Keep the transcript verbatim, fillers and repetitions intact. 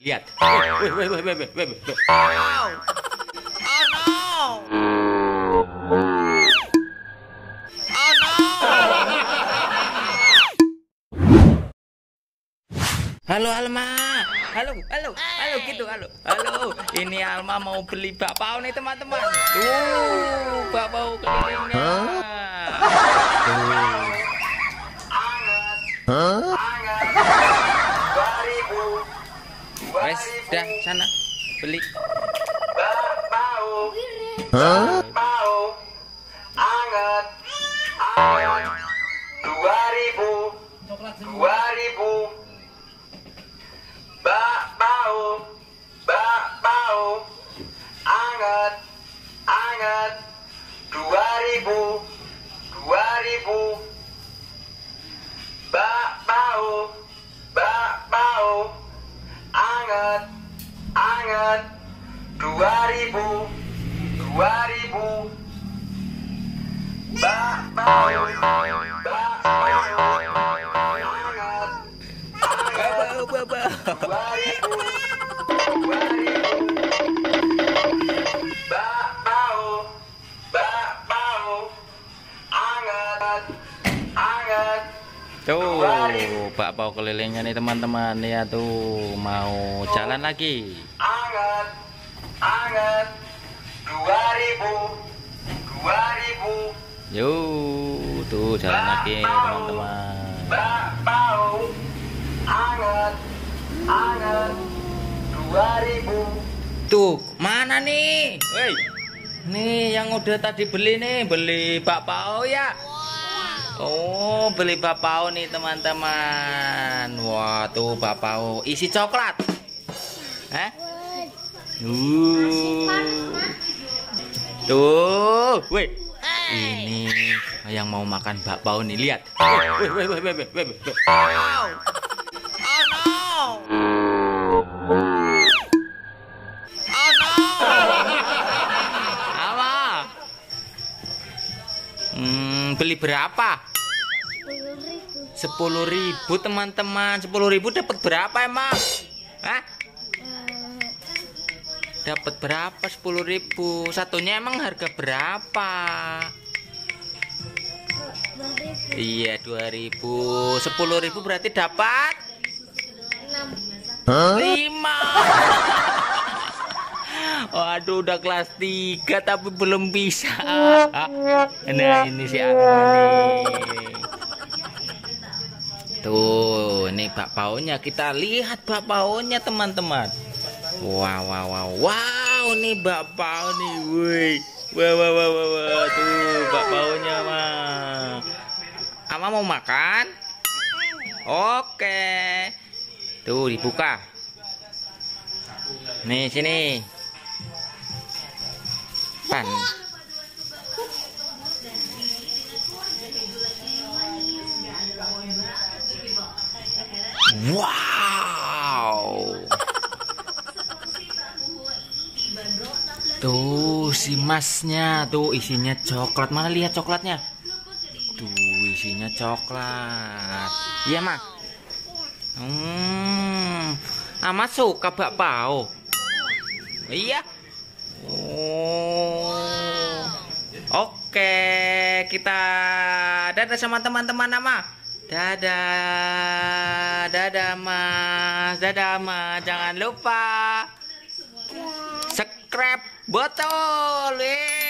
Lihat. Wih, wih, wih, wih, wih, wih, wih. Oh. Oh no. Oh no. Halo Alma. Halo, halo, halo gitu, halo. Halo. Ini Alma mau beli bakpao nih, teman-teman. Tuh, bakpao kelilingnya. Tuh. Hah? Wes, dah sana beli. Bakpao. Hah? Bakpao. Anget. Anget. Dua ribu. Dua ribu. Bakpao. Bakpao. Anget. Anget. Dua ribu. Dua ribu. Bakpao. Bakpao. Anget, anget, dua ribu, dua ribu, bakpao, bakpao, anget, anget, dua ribu, dua ribu, bakpao, bakpao, anget, anget. Tuh, bakpao kelilingnya nih teman-teman. Ya tuh, mau jalan lagi. Anget, anget, dua ribu, dua ribu. Yuk, tuh jalan lagi teman-teman. Bakpao, anget, anget, dua ribu. Tuh, mana nih? Woi, nih yang udah tadi beli nih, beli bakpao ya. Oh, beli bakpao nih teman-teman. Wah, tuh bakpao isi coklat. Hah? Uh. Tuh, weh. Ini yang mau makan bakpao nih, lihat. Weh, weh, weh, weh, weh, weh, weh. Oh. Oh no. Oh no. Apa? Hmm, beli berapa? Sepuluh ribu teman-teman. Sepuluh ribu dapat berapa emang? Hah? Dapat berapa sepuluh ribu? Satunya emang harga berapa? Iya dua ribu. Sepuluh ribu berarti dapat lima. Waduh, udah kelas tiga tapi belum bisa. Nah, ini si Alma nih. Tuh, ini bakpaonya. Kita lihat bakpaonya teman-teman. Wow, wow, wow, wow, nih bakpao nih, woi. Wah, wah, wah, wah, wah. Tuh bakpaonya mah. Ama mau makan? Oke. Tuh dibuka. Nih sini. Pan. Wow. Tuh si masnya tuh isinya coklat. Mana lihat coklatnya? Tuh isinya coklat. Iya mah. Hmm. Ama suka bakpao. Iya. Oh. Oke, kita dadah sama teman-teman Ama. Dadah, dadah Mas, dadah Mas. Jangan lupa subscribe botol.